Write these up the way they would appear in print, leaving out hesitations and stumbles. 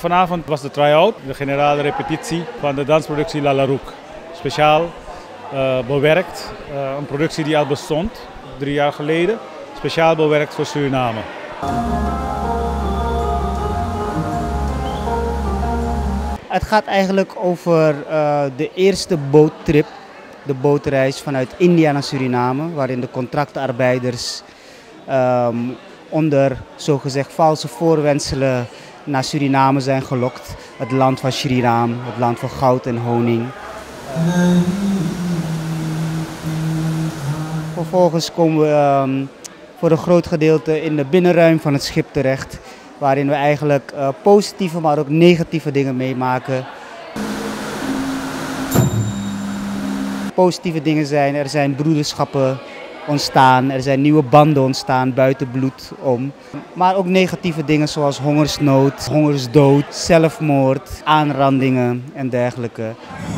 Vanavond was de try-out, de generale repetitie van de dansproductie La Larouk. Speciaal bewerkt, een productie die al bestond, 3 jaar geleden. Speciaal bewerkt voor Suriname. Het gaat eigenlijk over de eerste boottrip, de bootreis vanuit India naar Suriname, waarin de contractarbeiders onder zogezegd valse voorwendselen naar Suriname zijn gelokt. Het land van Sri Ram, het land van goud en honing. Vervolgens komen we voor een groot gedeelte in de binnenruim van het schip terecht, waarin we eigenlijk positieve, maar ook negatieve dingen meemaken. Positieve dingen zijn, er zijn broederschappen ontstaan, er zijn nieuwe banden ontstaan buiten bloed om. Maar ook negatieve dingen zoals hongersnood, hongersdood, zelfmoord, aanrandingen en dergelijke.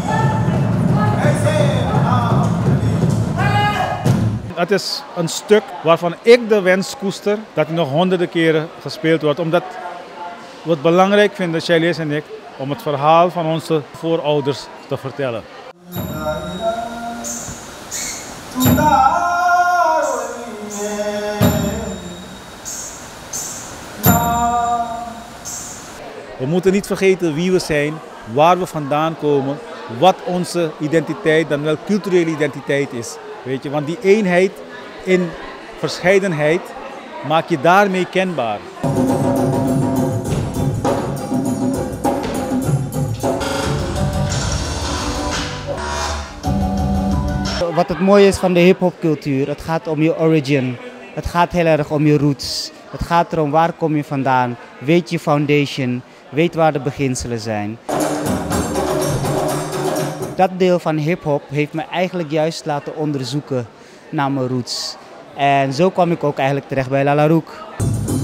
Het is een stuk waarvan ik de wens koester dat hij nog honderden keren gespeeld wordt. Omdat we het belangrijk vinden, Chalice en ik, om het verhaal van onze voorouders te vertellen. We moeten niet vergeten wie we zijn, waar we vandaan komen, wat onze identiteit, dan wel culturele identiteit is. Weet je? Want die eenheid in verscheidenheid maak je daarmee kenbaar. Wat het mooie is van de hip-hopcultuur, het gaat om je origin. Het gaat heel erg om je roots. Het gaat erom waar kom je vandaan, weet je foundation, weet waar de beginselen zijn. Dat deel van hip-hop heeft me eigenlijk juist laten onderzoeken naar mijn roots. En zo kwam ik ook eigenlijk terecht bij La Larouk.